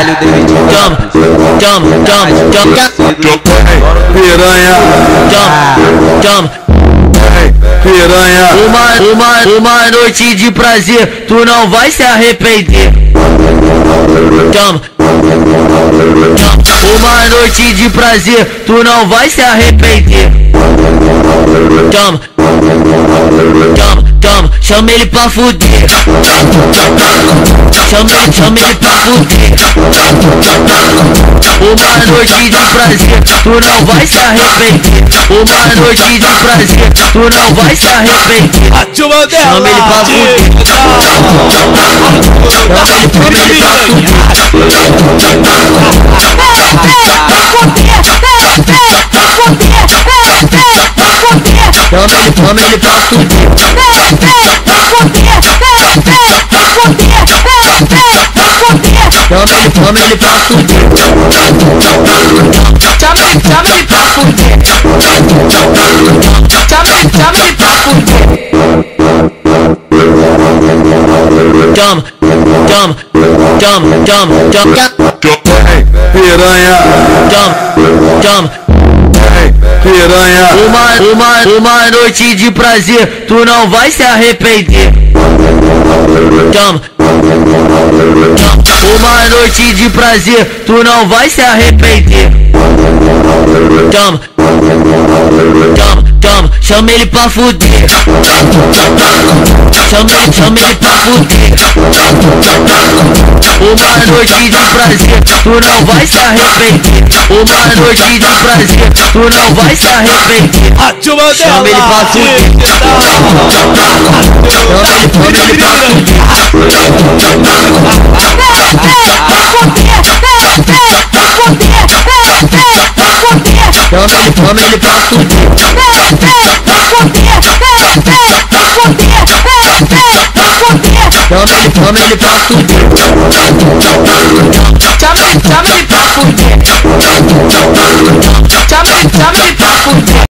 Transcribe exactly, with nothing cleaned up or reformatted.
caralho, David. Chama, chama, chama, chama. Piranha. Chama, chama. Piranha. Uma, uma, uma noite de prazer, tu não vai se arrepender. Chama, chama. Uma noite de prazer, tu não vai se arrepender. Chama, chama, chama. Chama ele pra fuder. Chama ele, chama ele pra fuder. Uma noite de prazer, tu não vai se arrepender. Uma noite de prazer, tu não vai se arrepender. Chama ele pra fuder. Chama ele, chama ele pra fuder. Chama ele, chama ele pra fuder. Chama ele, chama ele pra fuder. Chama ele, chama ele pra fuder. Chama ele, chama ele pra fuder. Chama, chama, chama, chama, chama. Piranha. Chama, chama. Piranha. Uma, uma, uma noite de prazer, tu não vai se arrepender. Chama, chama. Uma noite de prazer, tu não vai se arrepender. Chama, chama, chama. Chama ele pra fuder. Chama ele, chama ele pra fuder. Uma noite de prazer, tu não vai se arrepender. Uma noite de prazer, tu não vai se arrepender. Chama ele pra fuder. Chama ele, chama ele pra fuder. Chama ele, chama ele pra fuder. Chama ele, chama ele pra fuder.